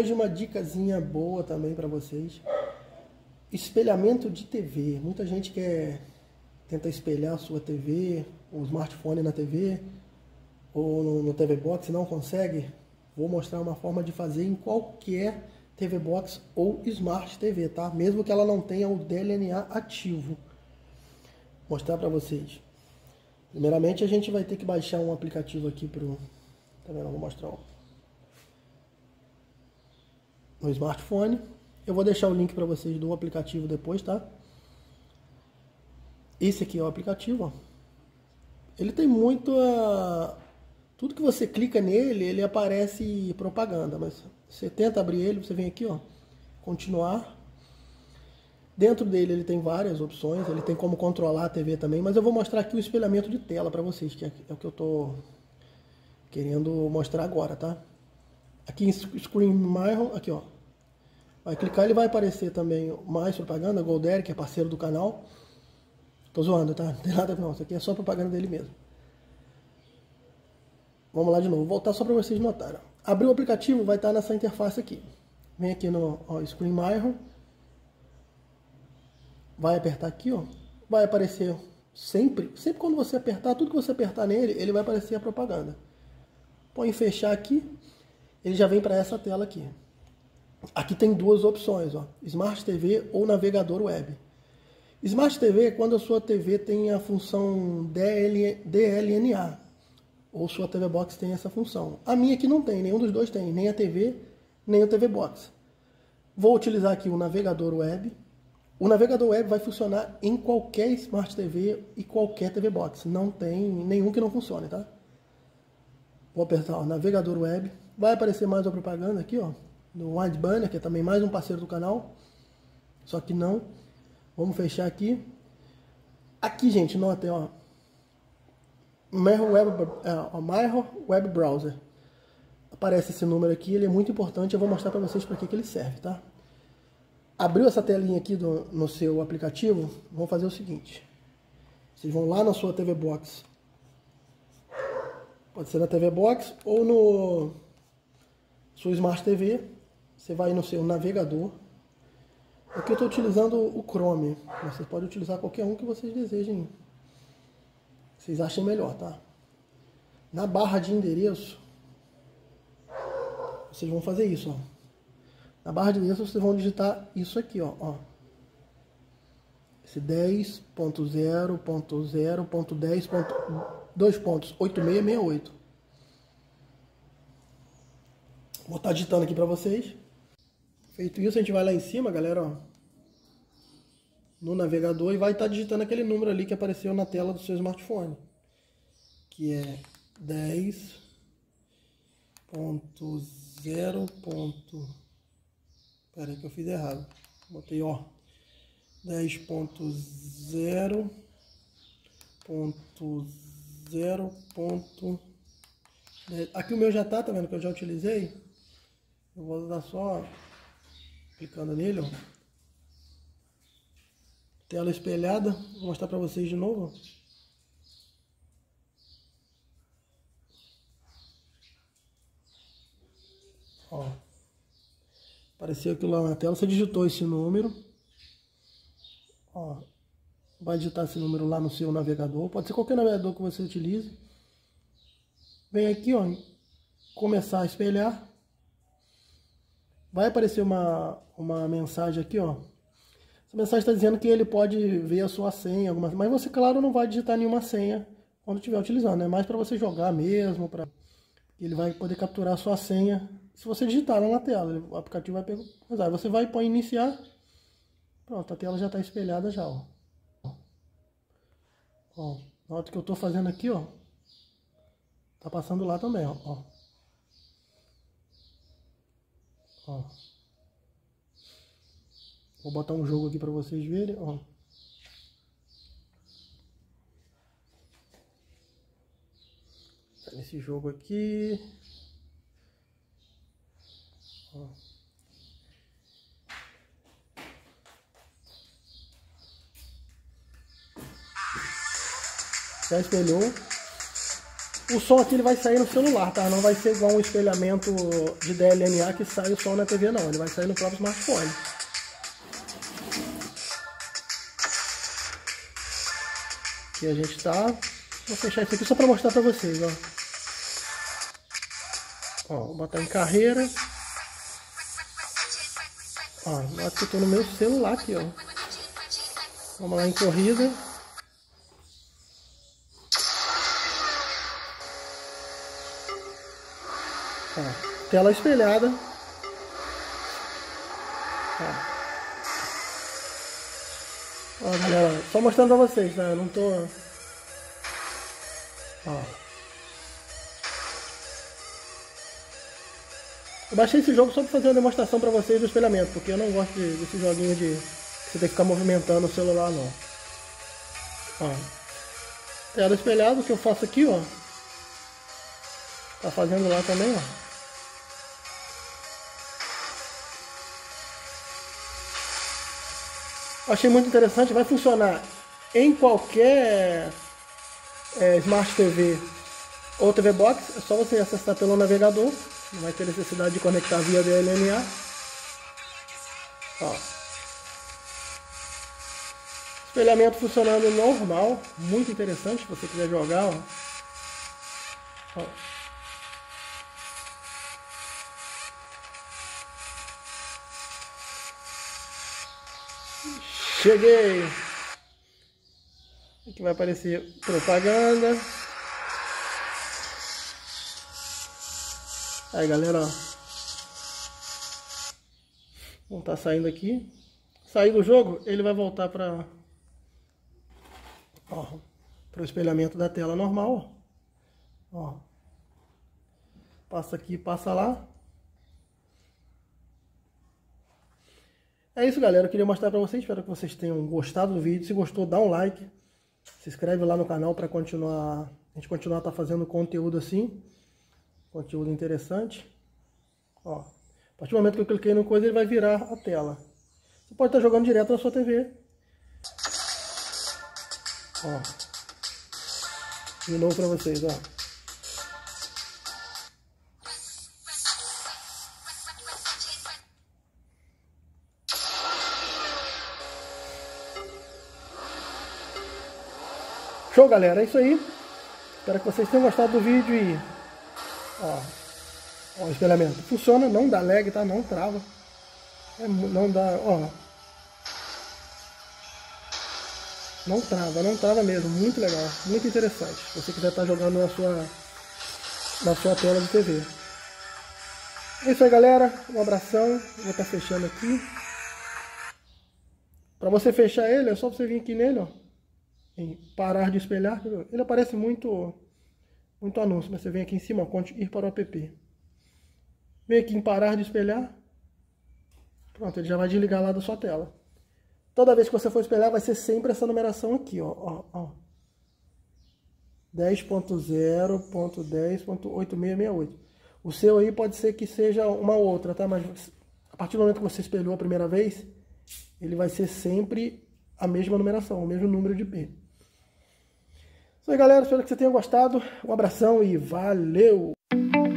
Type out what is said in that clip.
Hoje uma dicasinha boa também para vocês. Espelhamento de TV. Muita gente tenta espelhar a sua TV, o smartphone na TV ou no TV Box, não consegue. Vou mostrar uma forma de fazer em qualquer TV Box ou Smart TV, tá? Mesmo que ela não tenha o DLNA ativo. Vou mostrar para vocês. Primeiramente a gente vai ter que baixar um aplicativo aqui pro... Tá vendo? Vou mostrar no smartphone. Eu vou deixar o link para vocês do aplicativo depois, tá? Esse aqui é o aplicativo, ó. Ele tem muito... Tudo que você clica nele, ele aparece propaganda, mas você tenta abrir ele, você vem aqui, ó, continuar. Dentro dele ele tem várias opções, ele tem como controlar a TV também, mas eu vou mostrar aqui o espelhamento de tela para vocês, que é o que eu tô querendo mostrar agora, tá? Aqui em Screen Mirror, aqui, ó. Vai clicar, ele vai aparecer também mais propaganda, Goldere, que é parceiro do canal. Tô zoando, tá? Não tem nada não, isso aqui é só propaganda dele mesmo. Vamos lá de novo, vou voltar só para vocês notarem. Abrir o aplicativo, vai estar nessa interface aqui. Vem aqui no Screen Mirror. Vai apertar aqui, ó. Vai aparecer sempre quando você apertar, tudo que você apertar nele, ele vai aparecer a propaganda. Põe em fechar aqui, ele já vem para essa tela aqui. Aqui tem duas opções, ó. Smart TV ou navegador web. Smart TV é quando a sua TV tem a função DLNA. Ou sua TV Box tem essa função. A minha aqui não tem, nenhum dos dois tem, nem a TV, nem o TV Box. Vou utilizar aqui o navegador web. O navegador web vai funcionar em qualquer Smart TV e qualquer TV Box. Não tem nenhum que não funcione, tá? Vou apertar o navegador web. Vai aparecer mais uma propaganda aqui, ó, no Wide Banner, que é também mais um parceiro do canal. Só que não. Vamos fechar aqui. Aqui, gente, nota, ó. Mirror Web Browser. Aparece esse número aqui, ele é muito importante, eu vou mostrar para vocês para que ele serve, tá? Abriu essa telinha aqui no seu aplicativo, vão fazer o seguinte. Vocês vão lá na sua TV Box. Pode ser na TV Box ou no sua Smart TV. Você vai no seu navegador. Aqui eu estou utilizando o Chrome, mas vocês podem utilizar qualquer um que vocês desejem. Vocês achem melhor, tá? Na barra de endereço, vocês vão fazer isso, ó. Na barra de endereço vocês vão digitar isso aqui, ó. Esse 10.0.0.10.8668. Vou estar digitando aqui para vocês. Feito isso, a gente vai lá em cima, galera, ó, no navegador e vai estar digitando aquele número ali que apareceu na tela do seu smartphone, que é 10.0. Pera aí que eu fiz errado. Botei, ó, 10.0.0. Aqui o meu já tá vendo que eu já utilizei. Eu vou usar só clicando nele, ó. Tela espelhada, vou mostrar para vocês de novo. Ó, apareceu aquilo lá na tela, você digitou esse número. Ó, vai digitar esse número lá no seu navegador, pode ser qualquer navegador que você utilize. Vem aqui, ó, começar a espelhar. Vai aparecer uma mensagem aqui, ó. Essa mensagem está dizendo que ele pode ver a sua senha, mas você, claro, não vai digitar nenhuma senha quando estiver utilizando. É mais para você jogar mesmo, para ele vai poder capturar a sua senha. Se você digitar lá na tela, o aplicativo vai pegar. Você vai para iniciar. Pronto, a tela já está espelhada já, ó. Ó, nota que eu estou fazendo aqui, ó. Tá passando lá também, ó. Ó. Vou botar um jogo aqui para vocês verem, ó. Tá nesse jogo aqui. Ó. Já espelhou. O som aqui ele vai sair no celular, tá? Não vai ser igual um espelhamento de DLNA que sai o som na TV, não. Ele vai sair no próprio smartphone. Aqui a gente tá... Vou fechar isso aqui só para mostrar para vocês, ó. Ó, vou botar em carreira. Ó, nota que eu tô no meu celular aqui, ó. Vamos lá em corrida. Ó, tela espelhada. Ó, galera, só mostrando pra vocês, tá? Eu não tô... Ó. Eu baixei esse jogo só pra fazer uma demonstração pra vocês do espelhamento, porque eu não gosto desse joguinho de... Você tem que ficar movimentando o celular, não. Ó. Tela espelhada, o que eu faço aqui, ó. Tá fazendo lá também, ó. Achei muito interessante, vai funcionar em qualquer Smart TV ou TV Box, é só você acessar pelo navegador, não vai ter necessidade de conectar via DLNA. Ó. Espelhamento funcionando normal, muito interessante, se você quiser jogar. Ó. Ó. Cheguei! Aqui vai aparecer propaganda. Aí galera, ó. Vamos tá saindo aqui. Sair do jogo, ele vai voltar para o espelhamento da tela normal. Ó. Passa aqui, passa lá. É isso, galera, eu queria mostrar pra vocês, espero que vocês tenham gostado do vídeo. Se gostou, dá um like, se inscreve lá no canal pra a gente continuar tá fazendo conteúdo assim, conteúdo interessante. Ó, a partir do momento que eu cliquei no coisa, ele vai virar a tela. Você pode estar jogando direto na sua TV. Ó, de novo pra vocês, ó. Show, galera, é isso aí. Espero que vocês tenham gostado do vídeo e... Ó, o espelhamento funciona, não dá lag, tá? Não trava. Não dá, ó. Não trava mesmo. Muito legal, muito interessante. Se você quiser estar jogando na sua tela de TV. É isso aí, galera. Um abração. Vou estar fechando aqui. Para você fechar ele, é só você vir aqui nele, ó. Em parar de espelhar, ele aparece muito anúncio, mas você vem aqui em cima, ó, ir para o app. Vem aqui em parar de espelhar, pronto, ele já vai desligar lá da sua tela. Toda vez que você for espelhar, vai ser sempre essa numeração aqui, ó. 10.0.10.8668. O seu aí pode ser que seja uma outra, tá? Mas a partir do momento que você espelhou a primeira vez, ele vai ser sempre a mesma numeração, o mesmo número de P. Isso aí, galera, espero que você tenha gostado. Um abração e valeu!